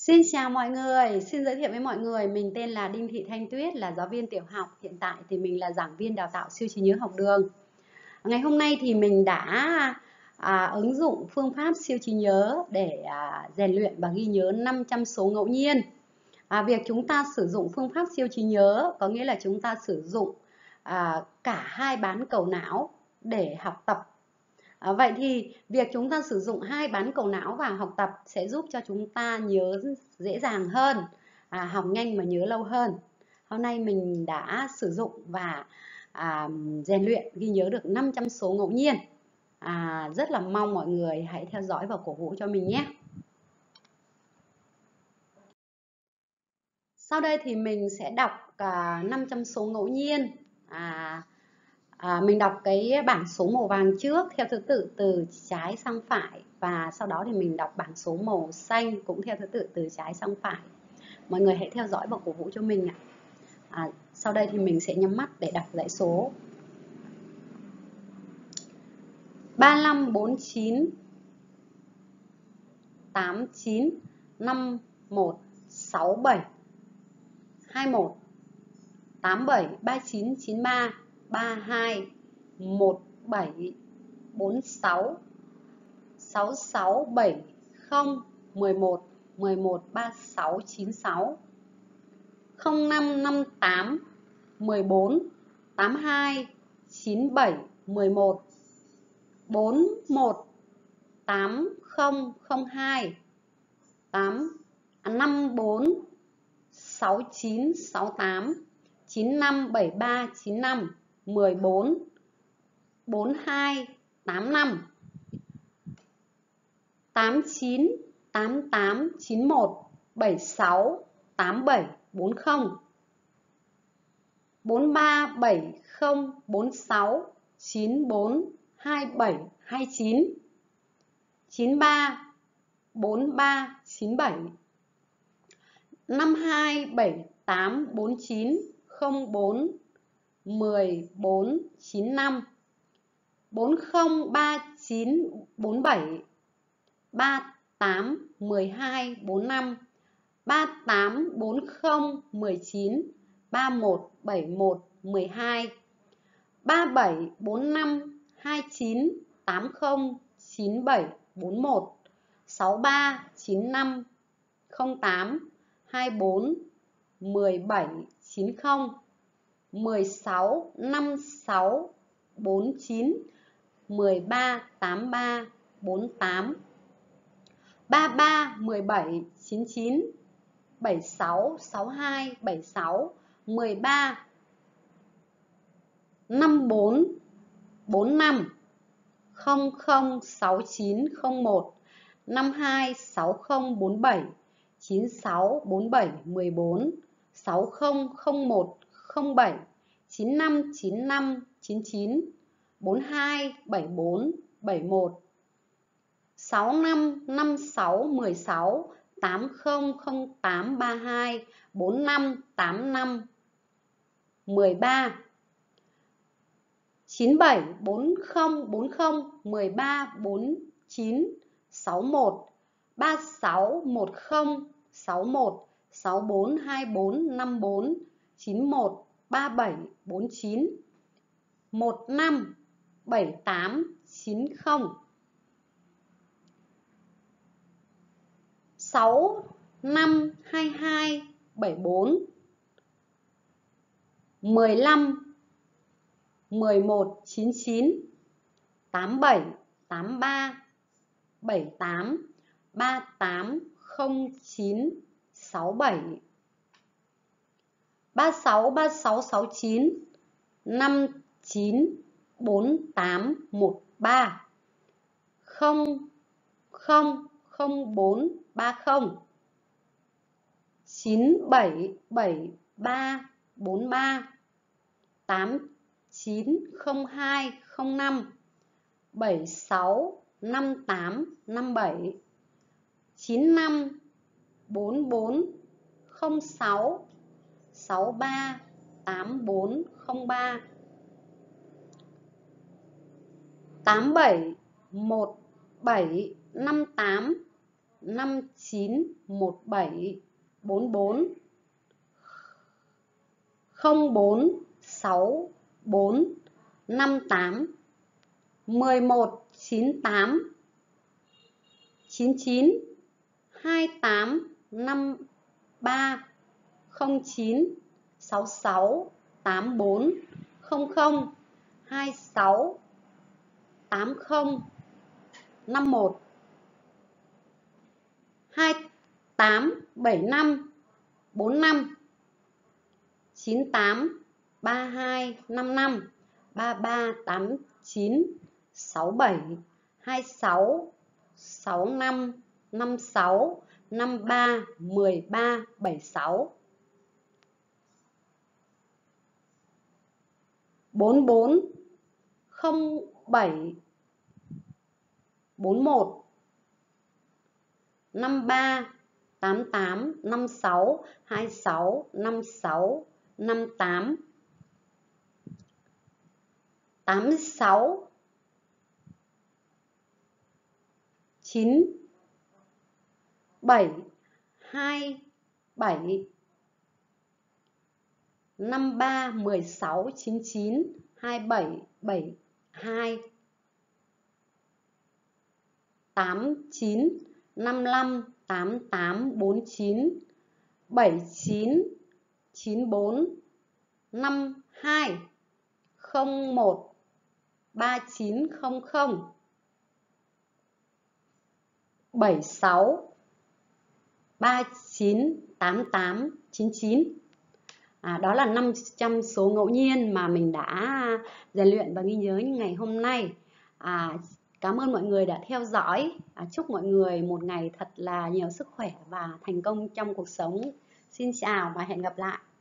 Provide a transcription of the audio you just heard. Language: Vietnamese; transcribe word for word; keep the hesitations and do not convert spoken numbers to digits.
Xin chào mọi người, xin giới thiệu với mọi người, mình tên là Đinh Thị Thanh Tuyết, là giáo viên tiểu học. Hiện tại thì mình là giảng viên đào tạo siêu trí nhớ học đường. Ngày hôm nay thì mình đã à, ứng dụng phương pháp siêu trí nhớ để à, rèn luyện và ghi nhớ năm trăm số ngẫu nhiên. À, việc chúng ta sử dụng phương pháp siêu trí nhớ có nghĩa là chúng ta sử dụng à, cả hai bán cầu não để học tập. À, vậy thì việc chúng ta sử dụng hai bán cầu não vào học tập sẽ giúp cho chúng ta nhớ dễ dàng hơn, à, học nhanh mà nhớ lâu hơn. Hôm nay mình đã sử dụng và à, rèn luyện ghi nhớ được năm trăm số ngẫu nhiên. À, rất là mong mọi người hãy theo dõi và cổ vũ cho mình nhé. Sau đây thì mình sẽ đọc à, năm trăm số ngẫu nhiên. À, À, mình đọc cái bảng số màu vàng trước theo thứ tự từ trái sang phải, và sau đó thì mình đọc bảng số màu xanh cũng theo thứ tự từ trái sang phải. Mọi người hãy theo dõi và cổ vũ cho mình ạ. À, sau đây thì mình sẽ nhắm mắt để đọc dãy số. ba năm bốn chín tám chín năm một sáu bảy hai một tám bảy ba chín chín ba ba hai một bảy bốn sáu sáu sáu bảy không mười một mười một ba sáu chín sáu không năm năm tám mười bốn tám hai chín bảy mười một bốn một tám không không hai tám năm bốn sáu chín sáu tám chín năm bảy ba chín năm mười bốn bốn hai tám năm tám chín tám tám chín một bảy sáu tám bảy bốn không bốn ba bảy không bốn sáu chín bốn hai bảy hai chín chín ba bốn ba chín bảy năm hai bảy tám bốn chín không bốn mười bốn chín năm bốn không ba chín bốn bảy ba tám mười hai bốn năm ba tám bốn không mười chín ba một bảy một mười hai ba bảy bốn năm hai chín tám không chín bảy bốn một sáu ba chín năm không tám hai bốn mười bảy chín không mười sáu năm sáu bốn chín mười ba tám ba bốn tám ba ba mười bảy chín chín bảy sáu sáu hai bảy sáu mười ba năm bốn bốn năm không không sáu chín không một năm hai sáu không bốn bảy chín sáu bốn bảy mười bốn sáu không không một không bảy chín năm chín năm chín chín bốn hai bảy bốn bảy một sáu năm năm sáu mười sáu tám không không tám ba hai bốn năm tám năm mười ba chín bảy bốn không bốn không mười ba bốn chín sáu một ba sáu một không sáu một sáu bốn hai bốn năm bốn chín một ba bảy bốn chín một năm bảy tám chín không sáu năm hai hai bảy bốn mười lăm mười một chín chín tám bảy tám ba bảy tám ba tám không chín sáu bảy ba sáu ba sáu sáu chín năm chín bốn tám một ba không không không bốn ba không chín bảy bảy ba bốn ba tám chín không hai không năm bảy sáu năm tám năm bảy chín năm bốn bốn không sáu sáu ba tám bốn không ba tám bảy một bảy năm tám năm chín một bảy bốn bốn, không bốn sáu bốn năm tám, mười một chín tám chín chín hai tám năm ba, không chín sáu sáu tám bốn không không hai sáu tám không năm một, hai tám bảy năm bốn năm, chín tám ba hai năm năm, ba ba tám chín sáu bảy hai sáu sáu năm năm sáu năm ba mười ba bảy sáu, bốn bốn không bảy bốn một, năm ba tám tám năm sáu hai sáu năm sáu năm tám, tám sáu chín bảy hai bảy, năm ba mười sáu chín chín hai bảy bảy hai, tám chín năm năm tám tám bốn chín bảy chín chín bốn năm hai, không một ba chín không không bảy sáu ba chín tám tám chín chín. À, đó là năm trăm số ngẫu nhiên mà mình đã rèn luyện và ghi nhớ ngày hôm nay. À, cảm ơn mọi người đã theo dõi. À, chúc mọi người một ngày thật là nhiều sức khỏe và thành công trong cuộc sống. Xin chào và hẹn gặp lại.